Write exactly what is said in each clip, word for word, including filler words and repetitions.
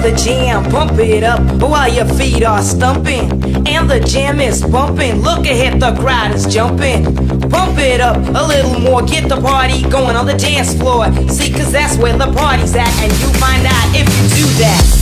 the jam, pump it up while your feet are stumping. And the jam is bumping, look ahead, the crowd is jumping. Pump it up a little more, get the party going on the dance floor. See, cause that's where the party's at, and you find out if you do that.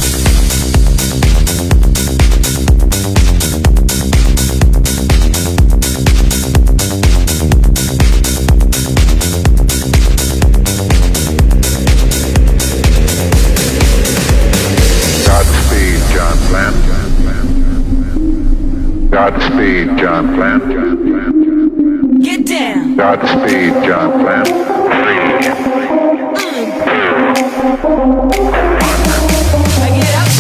Godspeed, John Plant. Get down. Godspeed, John Plant. Three. I get up.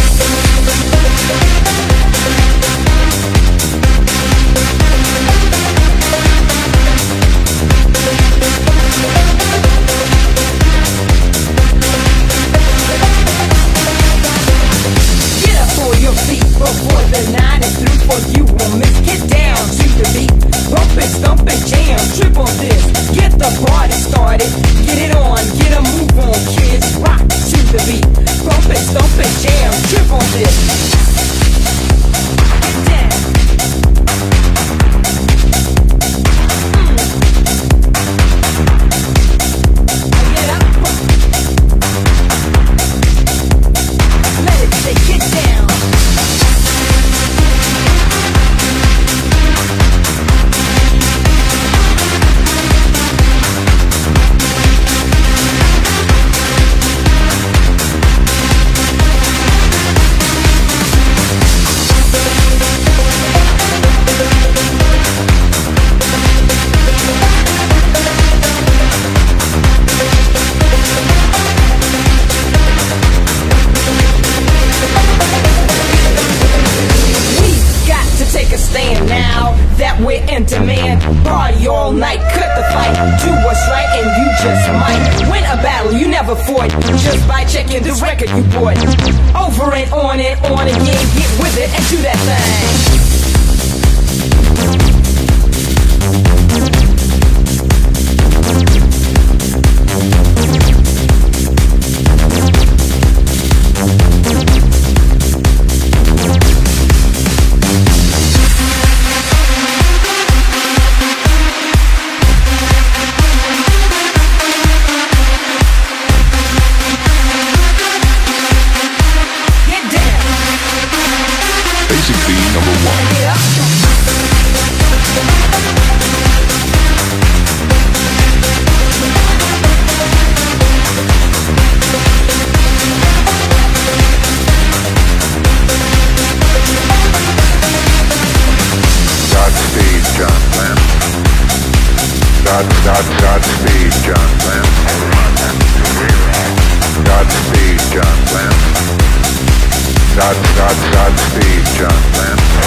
Get up on your feet before the night is through, for you will miss. Get down to the beat, bump it, stomp it, jam, trip on this. Get the party started, get it on, get a move on, kids. Rock to the beat, bump it, stomp it, jam, trip on this. Get down. Mm. Get up. Let it say, get down. We're in demand, party all night, cut the fight, do what's right and you just might win a battle you never fought, just by checking this record you bought. Over and on and on again, get with it and do that thing. God, God, Godspeed, John Plant. Godspeed, John Plant. God, God, Godspeed, John Plant.